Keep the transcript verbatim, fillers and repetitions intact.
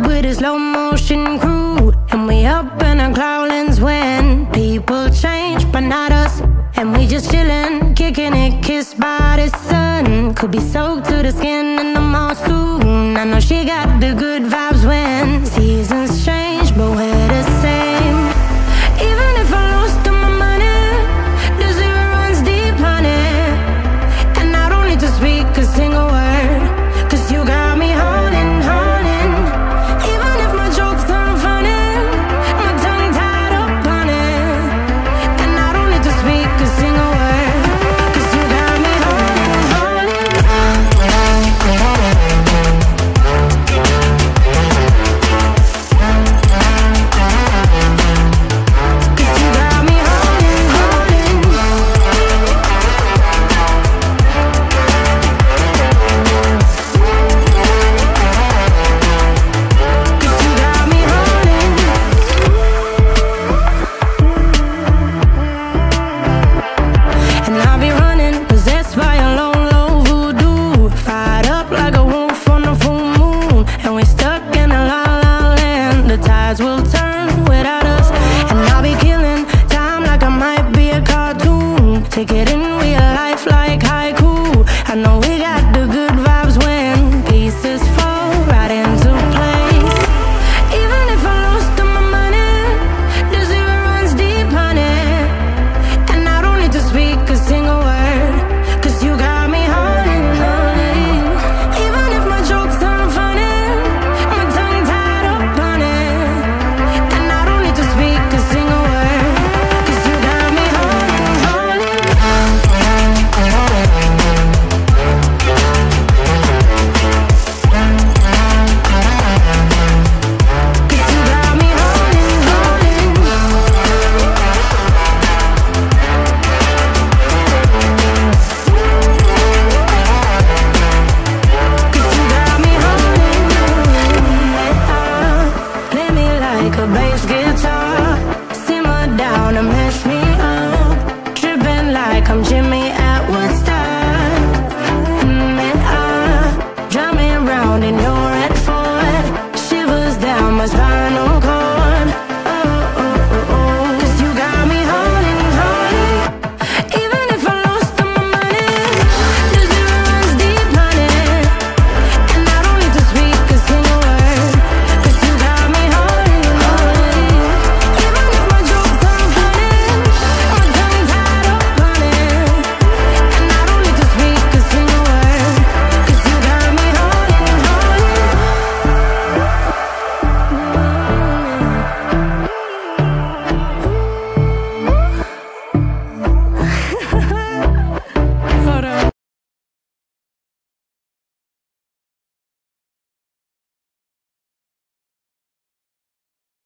with a slow motion crew, and we up in our cloudlands when people change, but not us. And we just chillin', kicking it, kissed by the sun. Could be soaked to the skin in the mall soon. I know she got the good vibes when